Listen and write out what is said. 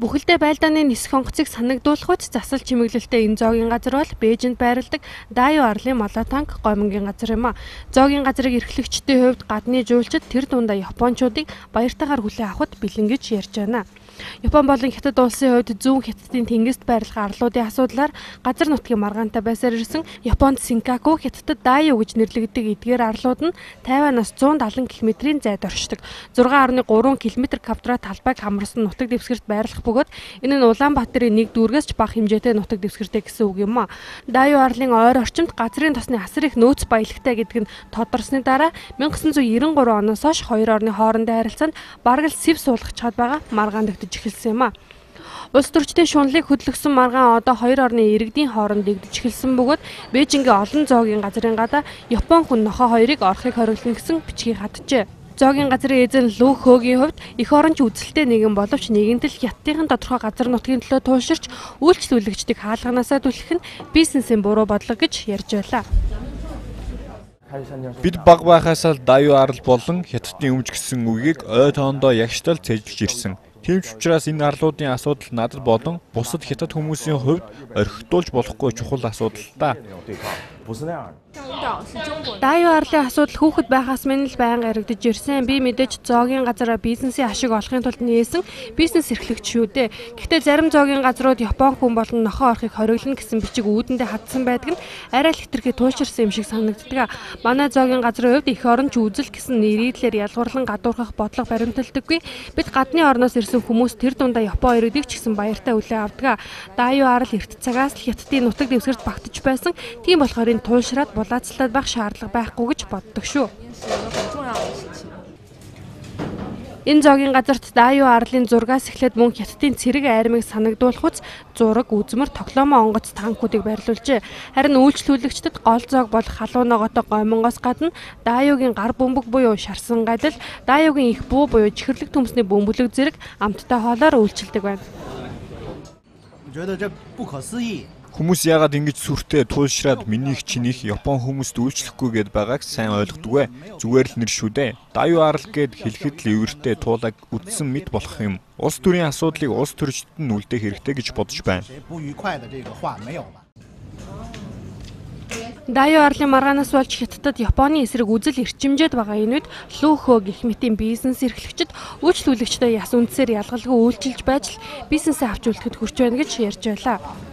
Бүхэлдээ байлдааны нисэх онгоцыг санагдуулахуйц засал чимэглэлтэй энэ зоогийн газар бол Бээжинд байрладаг Дайю арлын Молотанг гомонгийн газар юм а. Зоогийн газрыг эрхлэгчдийн хувьд гадны жуулчид тэр дундаа Япончуудыг баяртайгаар хүлээн авахд бэлэн гэж ярьж байна. Япон болон Хятад улсын хувьд зүүн Хятадын тэнгист байрлах арлуудын асуудлаар газар нутгийн маргаантай байсаар ирсэн Японд Синкаку, Хятадд Дайю гэж нэрлэгддэг эдгээр арлууд нь Тайванаас 170 км-ийн зайд оршдог. 6.3 км2 талбайг хамарсан нутаг дэвсгэрт байрлах бөгөөд энэ нь Улаанбаатарын нэг дүүргээс ч бага хэмжээтэй нутаг дэвсгэртэй гэсэн үг юм а. Дайю арлын ойр орчимд газрын тосны асар их нөөц баялагтай гэдэг нь тодорсны дараа 1993 оноос хойш хоёр орны хоорондын харилцаанд бараг л сэв суулгах чад байгаа маргаандагдж эхэлсэн юм а. Улс төрчдийн шунлыг хөдлөсөн маргаан одоо хоёр орны иргэдийн хооронд дэгдэж эхэлсэн бөгөөд Бээжингийн олон зоогийн газрын гадаа Япон хүн нохой хоёрыг орохыг хориглоно гэсэн бичгийг хатжээ. Зоогийн газрын эзэн Лү Хөөгийн хувьд эх оронч үзэлтэй нэгэн боловч нэгэнт л Хятадын тодорхой газар нутгийн төлөө туйлширч үйлчлүүлэгчдийг хаалганаасаа түлхэх нь бизнесийн буруу бодлого гэж ярьж байлаа. Бид баг байхаас л Дайю арал болон Хятадын өмч гэсэн үгийг ой тоондоо ягштал цэжлж ирсэн. Тийм ч учраас энэ арлуудын асуудал надад болон бусад Хятад хүмүүсийн хувьд орхитуулж болохгүй чухал асуудал та. Дайю арлын асуудал хүүхэд байхаас минь л байнга яригдж ирсэн. Би мэдээж зоогийн газараа бизнесийн ашиг олохын тулд нээсэн бизнес эрхлэгч шүү дээ. Гэхдээ зарим зоогийн газрууд Япон хүн болон нохой орохыг хориглоно гэсэн бичиг үүдэндээ хатсан байдаг нь арай л хэтэрхий туйлширсан юм шиг санагддаг. Манай зоогийн газрын хувьд эх оронч үзэл гэсэн нэрийдлэр ялгуурлан гадуурхах бодлого баримталдаггүй. Бид гадны орноос ирсэн хүмүүс тэр дундаа Япон иргэдэг ч гэсэн баяртай хүлээн авдаг. Дайю арал эрт цагаас л Хятадын нутаг дэвсгэрт багтаж байсан. Тийм болохоор энэ туйлшраад булаацлаад байх шаардлага байхгүй гэж боддог шүү. Энэ зоогийн газарт Дайю арлын зургаас эхлээд мөн Хятадын цэрэг айрмыг санагдуулахуйц зураг, үзмэр, тоглоомоо онгоц танкуудыг байрлуулжээ. Харин үйлчлүүлэгчдэд гол зоог болох халуун ногоотой гомонгоос гадна Дайюгийн гар бөмбөг буюу шарсан гадил, Дайюгийн их бүү буюу чихэрлэг төмсний бөмбөлөг зэрэг амттай хоолоор үйлчилдэг байна. Хүмүүс яагаад ингэж сүртэй туйлшраад минийх чинийх Япон хүмүүст үйлчлэхгүй гэд байгааг сайн ойлгодгүй. Зүгээр л нэр шүү дээ. Дайю арал гэд хэлэхэд л эвэртэй туулаг үдсэн мэд болох юм. Улс төрийн асуудлыг улс төрчдөд нь үлдээх хэрэгтэй гэж бодож байна. Дайю арлын маргаанаас болж Хятадд Японы эсрэг үзэл эрчимжээд байгаа энэ үед Лү Хөө гэх мэтийн бизнес эрхлэгчид үйлчлүүлэгчдээ яс үндсээр ялгалгүй үйлчилж байж л бизнесээ авч үлдэхэд хүрч байна гэж ярьж байлаа.